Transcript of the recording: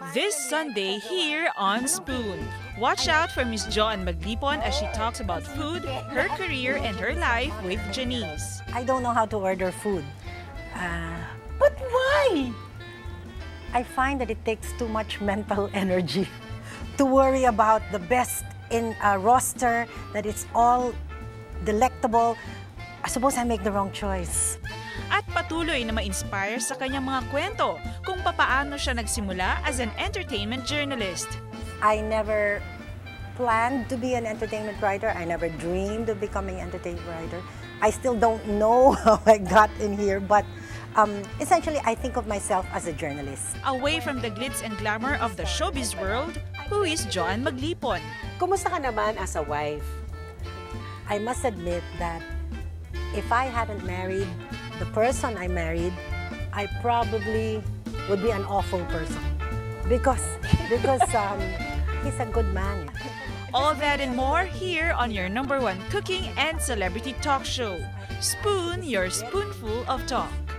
This Sunday here on Spoon. Watch out for Miss Joanne Maglipon as she talks about food, her career, and her life with Janice. I don't know how to order food. But why? I find that it takes too much mental energy to worry about the best in a roster, that it's all delectable. I suppose I make the wrong choice. At patuloy na ma-inspire sa kanyang mga kwento kung papaano siya nagsimula as an entertainment journalist. I never planned to be an entertainment writer. I never dreamed of becoming an entertainment writer. I still don't know how I got in here, but essentially I think of myself as a journalist. Away from the glitz and glamour of the showbiz world, who is Joanne Maglipon? Kumusta ka naman as a wife? I must admit that if I hadn't married the person I married, I probably would be an awful person because he's a good man. All that and more here on your #1 cooking and celebrity talk show. Spoon, your spoonful of talk.